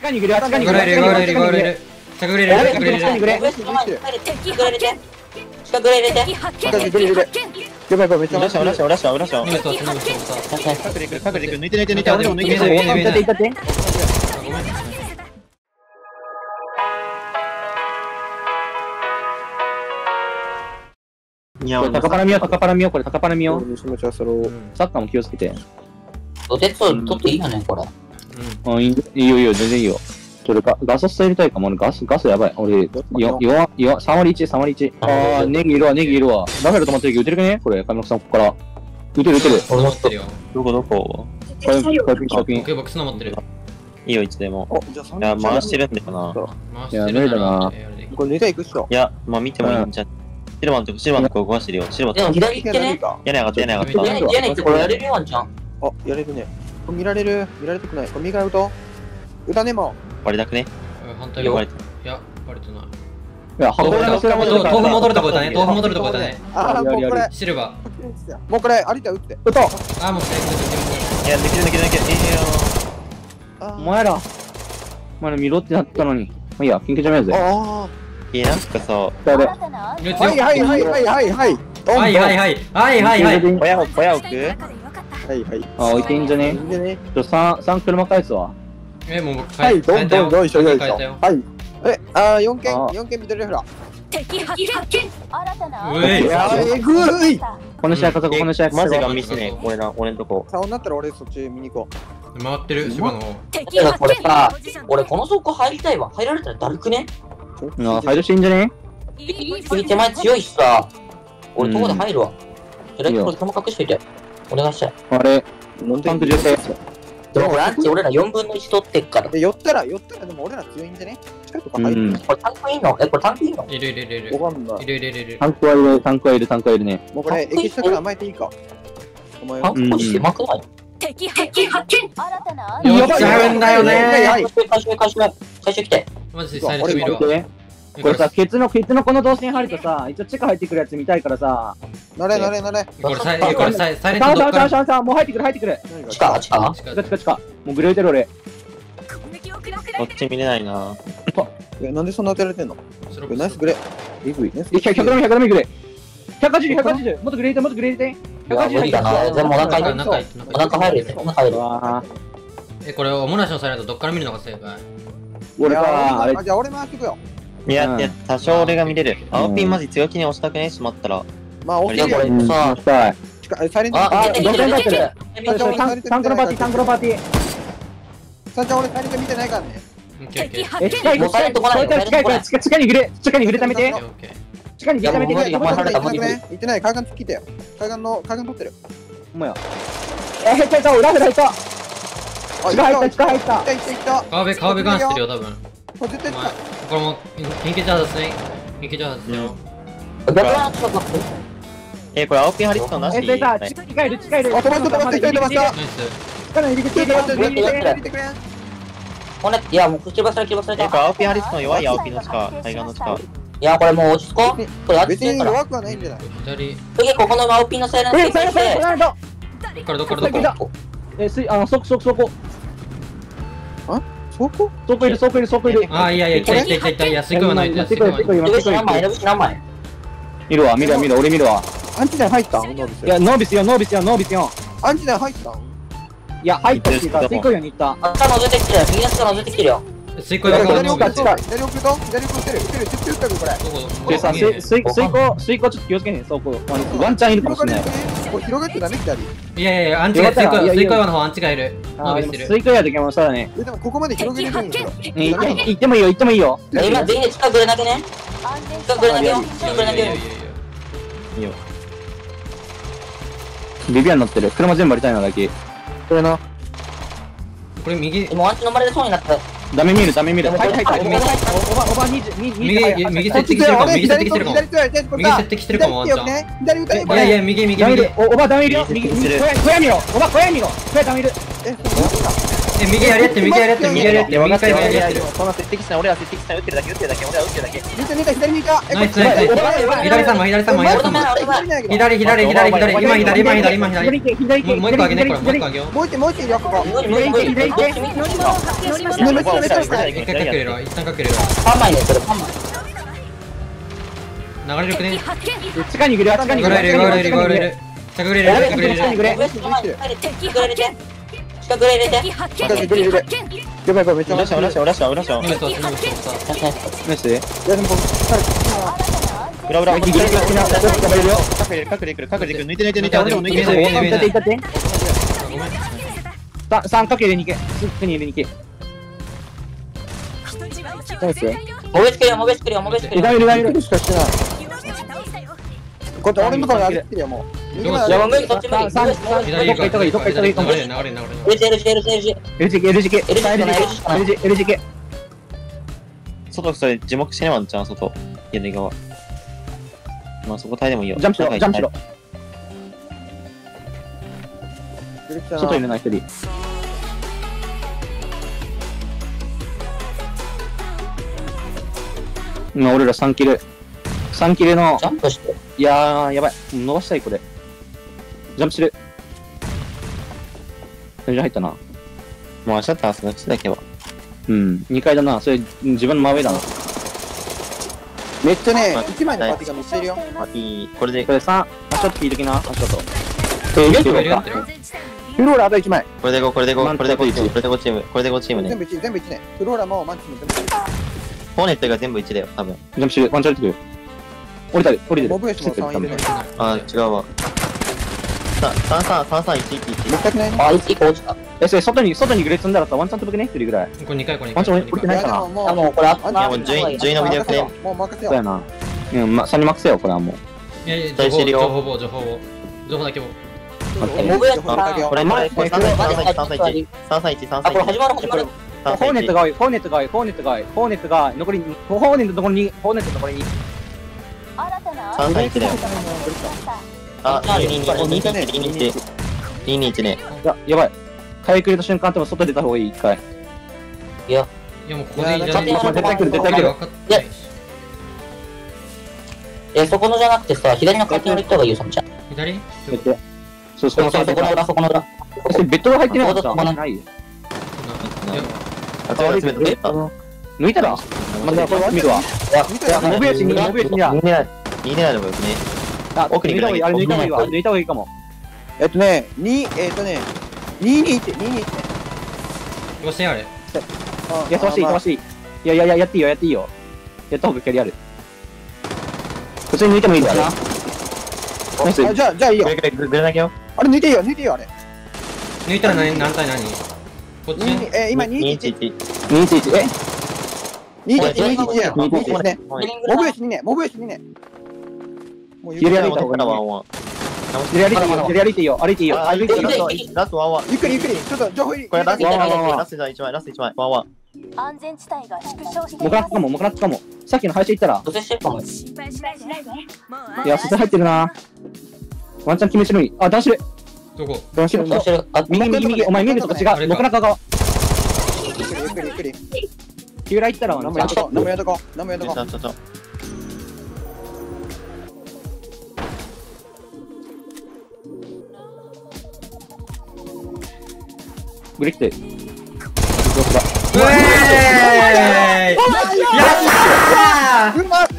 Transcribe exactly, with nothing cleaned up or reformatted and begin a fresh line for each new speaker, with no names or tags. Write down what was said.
下にいるよ、地下にいる
ゴールいるゴールいるゴールいる。着グレ入れる着グレ入れる。
ウエスト前に入れて近く入れて近く入れて
やばいやばい、めっちゃ
裏しよう裏しよう裏しよう裏しよう。
ノブスはノブスは
隠れいく隠れいく抜いて抜いて抜いて俺も抜いて。
見えない見えない見えない。
いたって。
いや
これ高パラ見よう、高パラ見よう、これ高パラ見よう。
めちゃそれを
サッカーも気をつけて。
ドテッツ取っていいよねこれ
うん、いいよいいよ、全然いいよ。それか、ガソスタ入れたいかも。俺ガス、ガスやばい。俺、よ、よ、よ、さん割いち、さん割いち。あー、ネギいるわ、ネギいるわ。ラフェル止まってるけど、撃てるかねこれ、神木さん、ここから。撃てる撃てる。
俺持ってるよ。
どこどこ
これ、これ、ピン、ピン。
僕ボックスの持ってる。
いいよいつでも。
お、じゃあさん
いや回してるんだよな。
回してるな。
これネタ行くっしょ。
いやまあ見てもいいんじゃ。シルバーのとこシルバーのとこ動かしてるよ。シルバー
でも左行ってね
屋根上がった屋根上がった。
屋根屋根ってこれやれるやんじゃん
あ、やれるね。これ見られる見られてくない。これ右から打とう。打たねも。
割りたくね。
反対側。いや、割れてない。
いや、
豆腐戻るとこだね。豆腐戻るとこだね。
あ、もうこれ。
シルバ
ー。もうこれ、有田打って。
打とう。
あ、もう
いや、抜ける抜ける抜ける。え
お前ら。お前ら見ろってなったのに。まあいいや、緊急じゃないぜ。
ああ。
いや、なんかさ。
やべ。
はいはいはいはいはいはい。
はいはいはい。はいはいはい。
小屋を小屋置く。
はいはい。
あ、置いていいんじゃね
いいんじゃね。
ちょ、三、三車返すわ。
え、もう僕
はい、どんどんよいしょよいしょ。
変えたよ。
はい。え、あー、四件、四件緑フラ。
敵発見。新たな。
うえい。
やえぐい。
この試合勝つ、この試合
マジ
勝つ。
が見せね。俺ら、俺のとこ。
さあ、なったら俺そっち見に行こ
回ってる芝の方。
てかこれさ俺この倉庫入りたいわ入られたらだるくね
う。
あ、配慮していいんじゃね
次手前強いしさ俺どこで入るわそれこれ球隠しといてお願いしたい
あれ、
なん
タンク重生。
でもランチ俺らよんぶんのいち取ってっから
で、寄ったら、寄ったらでも俺ら強いんじゃね。近いとこ入る。
これタンクいんのえこれタンクいんの
いるいるいるいる。
わかんない
い。るいるいるいる。
タンクはいる、タンクはいる、タンクはいるね。
もうこれ、液下から甘えていいか。お前は。
タンクポジしてまくない
敵発見。新たな。
よっちゃうんだよね
はい。
回収回収回収来て
マジでサイレント見るわ。
これさ、ケツの、ケツのこの動線入るとさ、一応地下入ってくるやつ見たいからさ。
乗れ乗れ乗れ。
これサイこれサイサイレント
さあさ
どっから
あさあさあ、もう入ってくる入ってくる。
地下地下
地下地下地下。もうグレーてる俺。
こっち見れないな。
え、なんでそんな当てられてんの。ナイスグレ。えぐいね。
ひゃくダメひゃくダメグレ。ひゃくはちじゅう、ひゃくはちじゅう。もっとグレーてもっとグレーて。
いや無理だなでもお腹入る
中
お腹入るお腹入る
え、これおもなしのサイレントどっから見るのが正解？
俺か、あれ。
じゃあ俺回ってくよ。
いやいや、多少俺が見れる。青ピンマジ強気に押したくねしまったら。
まあ、押してるよ。
これさ
したい。
サイレント。
あ
どうせなってる。
タン
タンクのパーティー、タンクのパーティー。
さあ、じゃあ俺サイレント見てないからね。
え、近い、近い、近い、近い、近い、地下にグレ、地下にグレためて。地下にグレためて。
いやもう無理
行ってない、海岸突きてよ。海岸の、海岸取ってる。
お前や。え、入った、入った、ラフ入った。地下入った、地下入った。
行った、行った、行った。
川辺、川辺ガンしてるよ、多分。
これ絶対
お前これも、緊急チャージですね。緊急チャージですよ。
え、これ青ピン張り付くのなし？
え、でさ、地下いる、地下いる。
あ、止まった、止まった、一人止まった。
ナイス。
地下の入り口、
止まった、
入り口、
入れてくれ。
これいやもう切り忘れ切り忘れ
え、これ
た
青ピン張り付くの弱い青ピンの地下、海岸の地下。
いやこれもう落ち着こうこれ
別に
熱いから
弱くはないんじゃない。
左。
次ここの青ピンのサイレント
え、最後、最後、最後。
どっからどっからどっか。
え、すい、あの、そこ、そこ、そこ。
そこ
そこいる、そこいる、そこいる。
あ、いやいや、いたいたいたいた。いや、スイカはない。スイカはない。
入口何枚入口何枚
見るわ、見るわ、見るわ、俺見るわ。
アンチダイ入ったん？
いや、ノービスよ、ノービスよ、ノービスよ。
アンチダイ入ったん？
いや、入ったっていうか、スイコイヨに行った。
あ下覗いてきてる右の下覗いてきてるよ
スイカが
左奥
ノービス。
左奥と左奥打てる打てる絶対打ったるこれ。
でさ、スイ、スイ、スイコ、スイコちょっと気をつけへん、そうこう。ワンチャンいるかもしれない。
これ広がってダメ左。
いやいやいや、アンチがスイカ、スイカの方アンチがいる。ノ
あー、
ービスいる。
でもスイコイヨだけもしたらね。
えでもここまで広げれるんですよ。
え行って行ってもいいよ、行ってもいいよ。
今全員で近くで投げね近くで投げよう近くで投げよう
いいよ。
ビビアン乗ってる。車全部割りたいなだけ。これな。
これ右、
もうアンチ飲まれそうになった
ダメ見る、ダメ見る。
でも
入った入った。
右入った
おば、おば、にじゅう、に、
右、右設定してるかも、右設定してるかも。右設定してるかも、ワンちゃん。
左打たれ
いやいや、右、右、右。
ダメいる。お、おばダメいるよ。右、小屋、小屋見ろ。おば、小屋見ろ。小屋ダメいる。
え、そうなんだ。
え、右やりやって、右やりやって、右やりやって、右回やりやってる。
そんな接敵しない、俺ら接敵しない、撃ってるだけ、撃ってるだけ、俺ら撃ってるだけ。
抜いた抜いた左抜いた。
ナイスナイスナイス。左三枚、左三枚、左三枚。左、左、左、左、今左、今左、今左。もうもう一個上げね、これ、もう一個上げよう。
もう一手もう一手よここ。
無理無理無理無理どっち見てもいいわ
めっちゃめっちゃしたい。
一回かけれろ、一旦かけれろ。
さんまいねそれさんまい
流れるくね。
地下にグレ、地下にグレ。
ゴールいる、ゴールいる、ゴールいる。下くれる、下くれる。
近く入れて近く入れて近く入れて近く入れて
やばいやばいめっちゃ
俺らしょ、俺らしょ、俺らしょ、俺らしょ。
今そう、今そうさ。
ナイス。
いやでも
裏裏。
ギリギリギリギリ
隠れるよ。隠れる、隠れる、隠れてくる。抜いて抜いて抜いて、俺も抜いて
見えない見えない
いったっていったって。さ三かけるにけ。すぐに入れにけ。ナイス。
モベつけるよモベつけるよモベつけるよ
左左左。
しかしてないこうやって俺のところに上げてるよもう
どうし
いやもう無理そっち無理
三三
左行こう。
どっか行った方がいい、どっか行った方がいいかも。
流れる、流れる、流れる。
L G L G L G L G
L G K L G K
L G かな L G かな
L G L G K。
外それ、樹木しねまんちゃん、外。左側。まあそこ耐えでもいいよ。
ジャンプしろ、ジャンプしろ。
外
外いるな、一人。今俺らさんキル。さんキルの
ジ、ャンプして
いやー、やばい。伸ばしたい、これ。ジャンプしてる。全然入ったな。
もうシャッターその口だけは。
うん。にかいだな。それ、自分の真上だな。
めっちゃね一枚のパーティーがめっちゃいるよ
あ、いい。これで、
これさん、足音聞いときな、足音。
え、やってるやってる。
フローラあと一枚
これでご、これでご、これでごチーム、これでごチーム、これでごチームね
全。部一全部一ねフローラもマンチも全部
ホーネットが全部いちだよ、多分。
ジャンプしてる。ワンチャン降りてくる。降りたる、降りてる。
モブエシもさんいるね
あ、違うわ。さ、さんさん、さんさんいちいちいち。
めっちゃくない
あいち個落ちた
え、それ、外に、外にグレー積んだらさ、ワンチャン飛ぶくね一人ぐらい。
これにかい、これにかい。
ワンチャン降りてないかな。
いやでも
あもうこれあっ
あ
た
いやもう順位、順位の魅力で。
もう任せよ
そうやな。うん、ま、さんに任せよ、これはもう。
いやいや、情報、情報を、情報を。情報だけを。
モブや
あ、これ、これ、これ、さんさんいち、さんさんいち、さんさんいち、さんさんいち。
あこれ始まる始まる
ホーネットが多い、ホーネットが多い、ホーネットが多い、ホーネットが残り、ホーネット残りに、ホーネット残りに。
さんさんいちだよ。あ、ににに、ににいち、ににいち。ににいちね。
いや、やばい。回復入れた瞬間、多分外出た方がいい、一回。
いや
いやもうここでいいんじゃない
いや
絶対来る絶対来る
分かってないし
えそこのじゃなくてさ左の勝手に行った方がいいよそんちゃん
左
やって。そう、そ
そこ
の
の裏そこの裏
それベッドが入ってなかった
そこの
ないよ。
あ、違う、詰めた。
抜いたらまだこれ見るわ。いや、モブエシに、モブエシにだ。
いいね、いいね、でもよくね。
あ、
奥に
抜いた方がいい、あれ抜いた方がいいわ。抜いた方がいいかも。
えっとねにえっとねににいちににいち
どうしてあれ
いや、飛ばしていい、飛ばしていい。いやいやいや、やっていいよ、やっていいよ。やった方がキャリある。普通に抜いてもいいんだよな。ナイス。
あじゃあじゃあいいよ
グレグレグレだけよ。
あれ抜いていいよ抜いていいよあれ
抜いたら何何対何こっち
にえ今に
に
いちいち
いちいち。
にいちいち、え
にいちいちにいちいちや
にいちいち
ねモブエシにねモブエシにねもうゆっくり
ゆっくり歩いた方がいい
からワンワン。
左歩いていいよ、左歩いていいよ、歩いていいよ。
あ、
歩いていいよ。
ラスト、ラストワンワン。
ゆっくりゆっくりちょっと情報入り
これラスト
ワンワンワンワン
ラストじゃあいちまい、ラストいちまい、ワンワン。
安全地帯が縮小して
も
います
かなったかも、もかなったかも。さっきの配信行ったら、
土手してるかも
心配しないでね
いや、そして入ってるな。ワンチャン決めしろい。あ、男子で。
どこ
男子で。
土手してるあ
右右右、お前見るとこ違う。
あれか
僕中側。
ゆっくりゆっくりゆっくり
キューラ行ったらワンチャン。
何もやっとこう何もやっとこう何もやっとこ
ちょちょちょ。
グリ来て。
うえーいやったー
ううまっ